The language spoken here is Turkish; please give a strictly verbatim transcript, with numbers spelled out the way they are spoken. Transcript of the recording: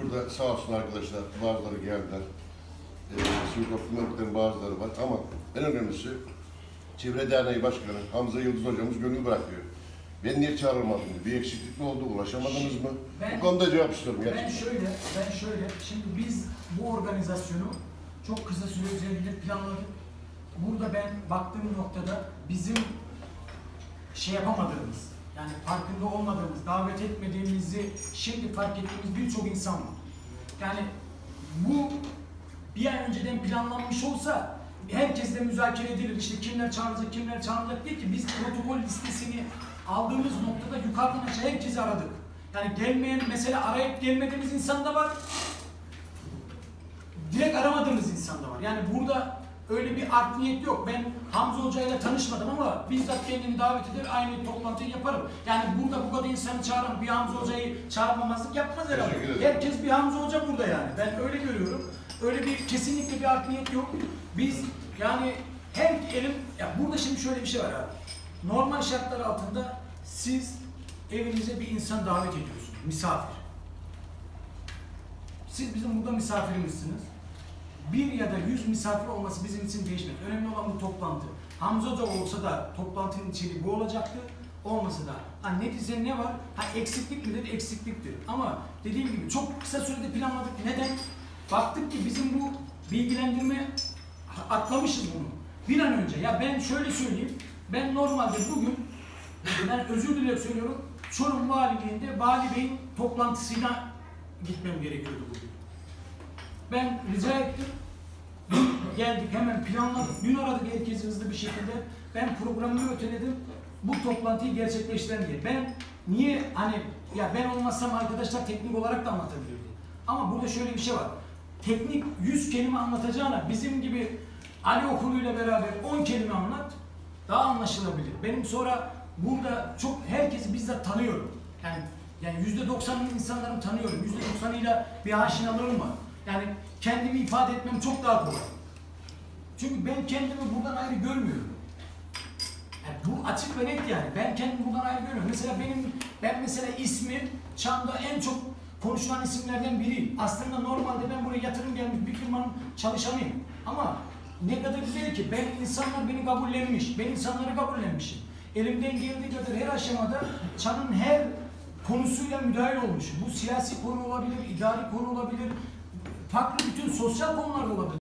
burada sağ olsun arkadaşlar, bazıları geldiler. Ee, sivil toplum örgütlerinin bazıları var ama en önemlisi Çevre Derneği Başkanı Hamza Yıldız hocamız gönül bırakıyor. Ben niye çağrılmadım? Bir eksiklik mi oldu? Ulaşamadınız mı? Ben, Bu konuda cevap istiyorum gerçekten. Ben şöyle, ben şöyle, şimdi biz bu organizasyonu çok kısa süre üzerinde planladık. Burada ben baktığım noktada bizim şey yapamadığımız, yani farkında olmadığımız, davet etmediğimizi şimdi fark ettiğimiz birçok insan var. Yani bu bir ay önceden planlanmış olsa herkesle müzakere edilir. İşte kimler çağıracak, kimler çağıracak diye ki biz protokol listesini aldığımız noktada yukarıdan aşağı herkesi aradık. Yani gelmeyen, mesela arayıp gelmediğimiz insan da var. Direkt aramadığımız insan da var. Yani burada öyle bir art niyet yok. Ben Hamza Hoca ile tanışmadım ama bizzat kendini davet eder, aynı toplantıyı yaparım. Yani burada bu kadar insanı çağıran bir Hamza Hoca'yı çağırmamazlık yapmaz herhalde. Herkes bir Hamza Hoca burada yani. Ben öyle görüyorum. Öyle bir kesinlikle bir art niyet yok. Biz yani her elim, ya burada şimdi şöyle bir şey var abi. Normal şartlar altında siz evinize bir insan davet ediyorsunuz. Misafir. Siz bizim burada misafirimizsiniz. Bir ya da yüz misafir olması bizim için değişmez. Önemli olan bu toplantı. Hamza Hoca olsa da toplantının içeriği bu olacaktı. Olmasa da. Ha neticede ne var? Ha eksiklik midir? Eksikliktir. Ama dediğim gibi çok kısa sürede planladık. Neden? Baktık ki bizim bu bilgilendirme atlamışız bunu. Bir an önce. Ya ben şöyle söyleyeyim. Ben normalde bugün, ben özür dilerim söylüyorum, Çorum Valiliğinde Vali Bey'in toplantısına gitmem gerekiyordu bugün. Ben rica ettim. Geldik hemen planladık. Dün aradık herkesi hızlı bir şekilde. Ben programımı öteledim. Bu toplantıyı gerçekleştiren diye. Ben niye hani ya ben olmazsam arkadaşlar teknik olarak da anlatabilirdi. Ama burada şöyle bir şey var. Teknik yüz kelime anlatacağına bizim gibi Ali okuluyla beraber on kelime anlat daha anlaşılabilir. Benim sonra burada çok herkesi bizzat tanıyorum. Yani yani yüzde doksanını insanların tanıyorum. Yüzde doksanıyla bir aşinalığım var. Yani kendimi ifade etmem çok daha kolay. Çünkü ben kendimi buradan ayrı görmüyorum. Yani bu açık ve net yani. Ben kendimi buradan ayrı görmüyorum. Mesela benim, ben mesela ismi Çam'da en çok konuşulan isimlerden biriyim. Aslında normalde ben buraya yatırım gelmiş bir firmanın çalışanıyım. Ama ne kadar güzel ki ben insanlar beni kabullenmiş. Ben insanları kabullenmişim. Elimden geldiği kadar her aşamada Çam'ın her konusuyla müdahil olmuşum. Bu siyasi konu olabilir, idari konu olabilir, farklı bütün sosyal konular olabilir.